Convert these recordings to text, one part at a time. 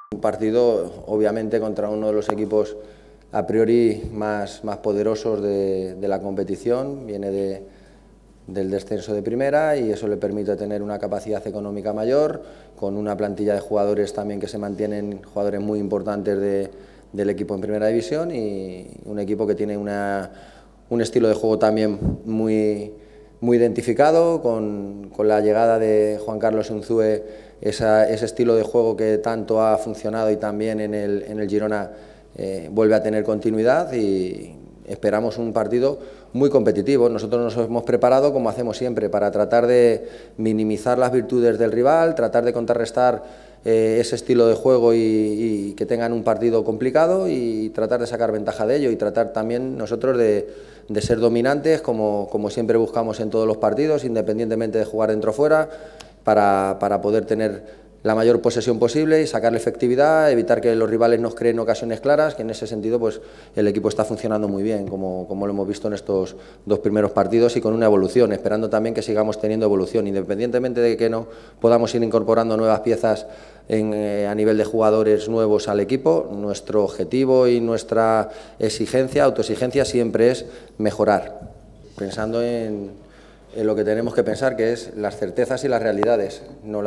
Un partido, obviamente, contra uno de los equipos a priori más poderosos de la competición. Viene del descenso de primera y eso le permite tener una capacidad económica mayor, con una plantilla de jugadores también que se mantienen, jugadores muy importantes del equipo en primera división, y un equipo que tiene un estilo de juego también muy identificado, con la llegada de Juan Carlos Unzúe, ese estilo de juego que tanto ha funcionado y también en el Girona vuelve a tener continuidad, y esperamos un partido muy competitivo. Nosotros nos hemos preparado, como hacemos siempre, para tratar de minimizar las virtudes del rival, tratar de contrarrestar ese estilo de juego y que tengan un partido complicado, y tratar de sacar ventaja de ello, y tratar también nosotros de ser dominantes, como siempre buscamos en todos los partidos, independientemente de jugar dentro o fuera, para poder tener la mayor posesión posible y sacarle efectividad, evitar que los rivales nos creen ocasiones claras, que en ese sentido pues el equipo está funcionando muy bien, como lo hemos visto en estos dos primeros partidos, y con una evolución, esperando también que sigamos teniendo evolución, independientemente de que no podamos ir incorporando nuevas piezas a nivel de jugadores nuevos al equipo. Nuestro objetivo y nuestra autoexigencia siempre es mejorar, pensando en lo que tenemos que pensar, que es las certezas y las realidades, no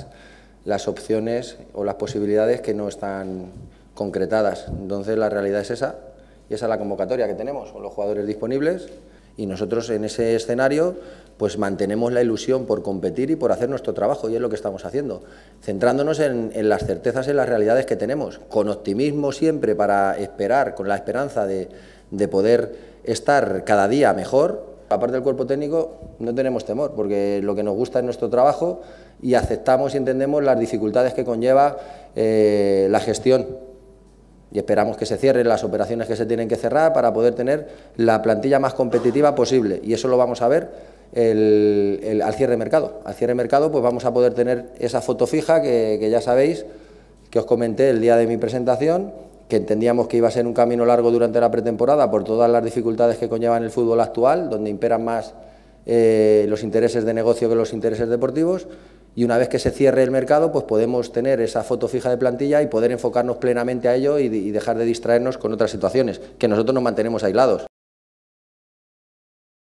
las opciones o las posibilidades que no están concretadas. Entonces la realidad es esa, y esa es la convocatoria que tenemos, con los jugadores disponibles, y nosotros en ese escenario pues mantenemos la ilusión por competir y por hacer nuestro trabajo, y es lo que estamos haciendo, centrándonos en las certezas y en las realidades que tenemos, con optimismo siempre, para esperar, con la esperanza de poder estar cada día mejor. Aparte del cuerpo técnico, no tenemos temor, porque lo que nos gusta es nuestro trabajo, y aceptamos y entendemos las dificultades que conlleva la gestión, y esperamos que se cierren las operaciones que se tienen que cerrar para poder tener la plantilla más competitiva posible, y eso lo vamos a ver al cierre de mercado. Al cierre de mercado pues vamos a poder tener esa foto fija que ya sabéis, que os comenté el día de mi presentación, que entendíamos que iba a ser un camino largo durante la pretemporada por todas las dificultades que conllevan el fútbol actual, donde imperan más los intereses de negocio que los intereses deportivos, y una vez que se cierre el mercado pues podemos tener esa foto fija de plantilla y poder enfocarnos plenamente a ello, y dejar de distraernos con otras situaciones, que nosotros nos mantenemos aislados.